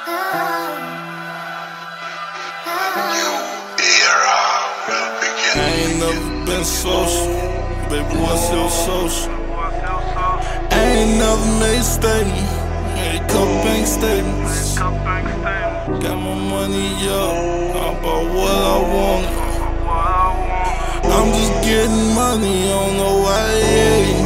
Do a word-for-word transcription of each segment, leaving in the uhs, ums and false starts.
I ain't never been social, baby, what's your social? I ain't never made a statement, made a couple bank statements. Got my money up, I bought what I want. I'm just getting money, I don't know why they hating.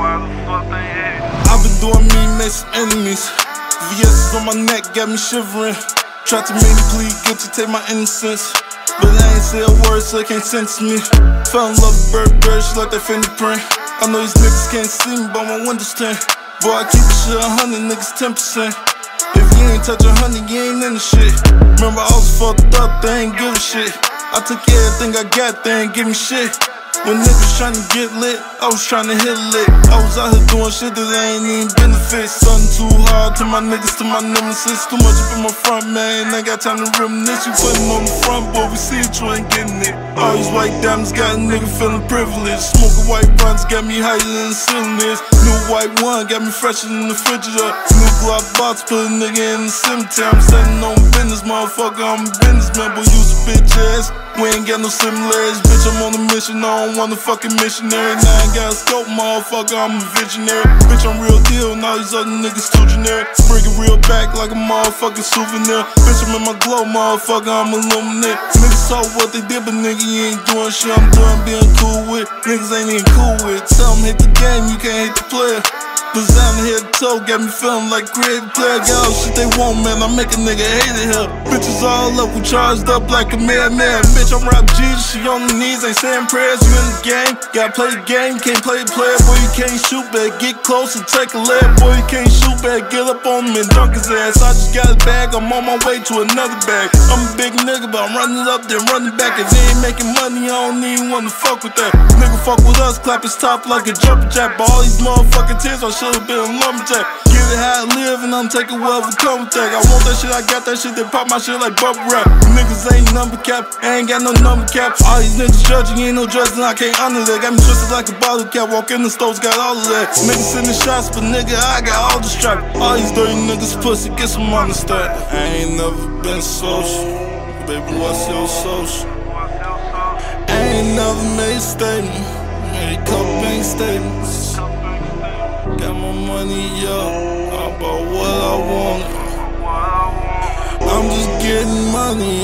I've been doing me, made some enemies. V S on my neck got me shivering. Tried to make me plead guilty, take my innocence, but I ain't say a word, so they can't sentence me. Fell in love with bird, bird, she like that fingerprint. I know these niggas can't see me, but my window's tint. Boy, I keep the shit a hundred, niggas ten percent. If you ain't touch a hundred, you ain't in the shit. Remember I was fucked up, they ain't give a shit. I took everything I got, they ain't give me shit. When niggas tryna get lit, I was tryna hit lit. I was out here doing shit that ain't even benefit. Something too hard to my niggas, to my nemesis. Too much up in my front, man, ain't got time to reminisce. You putting on the front, boy, we see it, you ain't getting it. All these white diamonds got a nigga feeling privileged. Smoking white runs got me higher than the ceiling is. New white one got me fresher than the refrigerator. New Glock box put a nigga in the cemetery. I'm standing on business, motherfucker, I'm a businessman. Boy, you a bitch ass, we ain't got no similarities. Bitch, I'm on a mission, I don't want a fucking missionary. Now I ain't got a scope, motherfucker, I'm a visionary. Bitch, I'm real deal, and all these other niggas too generic. Bring it real back like a motherfucking souvenir. Bitch, I'm in my glow, motherfucker, I'm illuminate. Niggas saw what they did, but nigga, you ain't doing shit. I'm doing being cool with niggas ain't even cool with. Tell them hit the game, you can't hit the player. Designer head to toe, got me feeling like creative player. Got all shit they want, man, I make a nigga hate it here. Bitches all up, we charged up like a madman. Bitch, I'm rap Jesus, she on the knees, ain't saying prayers. You in the game, gotta play the game, can't play the player. Boy, you can't shoot back, get close and take a leg. Boy, you can't shoot back, get up on him and dunk his ass. I just got a bag, I'm on my way to another bag. I'm a big nigga, but I'm running up, then running back. If they ain't making money, I don't even wanna fuck with that. Nigga fuck with us, clap his top like a jumper jack. But all these motherfucking tears, I should've been a lumberjack. Get it how I live, and I'm taking whatever come with that. I want that shit, I got that shit, they pop my shit like bubble wrap. Niggas ain't number cap, I ain't got no number cap. All these niggas judging, ain't no judging, I can't honor that. Got me twisted like a bottle cap, walk in the stores, got all of that. Niggas sending shots, but nigga, I got all the strap. All these dirty niggas pussy, get some honest that. I ain't never been social, baby, what's your social? I ain't never made a statement, made a couple bank statements. Got my money up, I bought what I want. I'm just getting money,